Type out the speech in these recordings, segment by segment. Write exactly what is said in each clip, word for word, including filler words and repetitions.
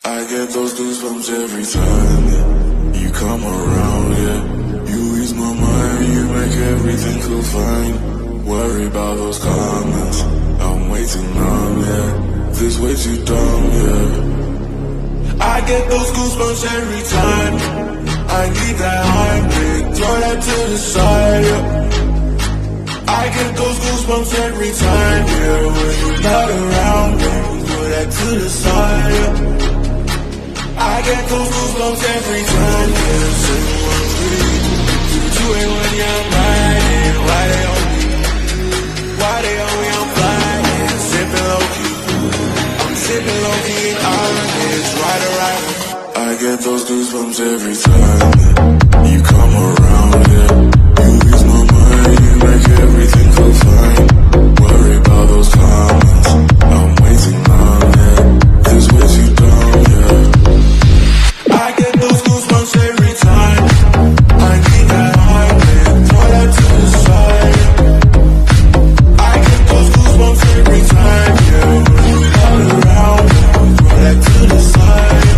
I get those goosebumps every time, yeah. You come around, yeah. You ease my mind, you make everything feel fine. Worry about those comments, I'm way too numb, yeah. This way too dumb, yeah. I get those goosebumps every time. I need that heartbeat, throw that to the side, yeah. I get those goosebumps every time, yeah. When you're not around, yeah. Throw that to the side, yeah. I get those goosebumps every time, yeah. Seven one three, two two eight one, yeah, I'm riding. Why they on me? Why they on me? I'm flying, sipping low key. I'm sipping low key, I'm it's right around. I get those goosebumps every time, yeah. You come around, yeah. You ease my mind, you make everything feel fine. Worry about those comments, I'm way too numb, yeah. This way too dumb, yeah. I get those goosebumps every time. I need that heartbeat, throw that to the side. I get those goosebumps every time, yeah. When you're not around, throw that to the side.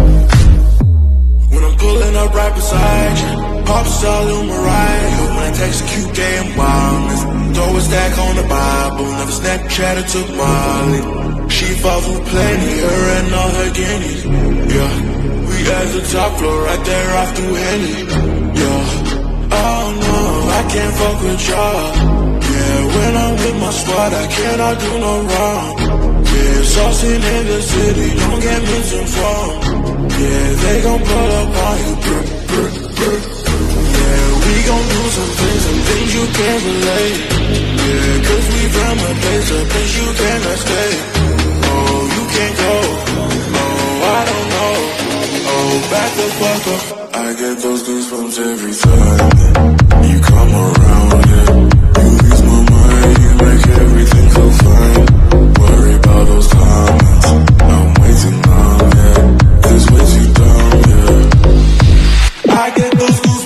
When I'm pulling up right beside you, pop star Lil Mariah. When I text Q K and wildness, throw a stack on the Bible, never Snapchat or took Molly. She fought for plenty, her and all her guineas, yeah. We at the top floor, right there off through Henny, yeah. Oh no, I can't fuck with y'all, yeah. When I'm with my squad, I cannot do no wrong, yeah. Saucing in the city, don't get misinformed, yeah. They gon' pull up on you, brr, brr, brr. Yeah, we gon' do some things, some things you can't relate, yeah. Cause we from a place, a place you cannot stay. Oh, you can't go, oh, I don't know. Oh, back the fuck up. I get those goosebumps every time, yeah. You come around, yeah. You ease my mind, you make everything feel fine. Worry about those comments, I'm way too numb, yeah. This way too dumb, yeah. I get those goosebumps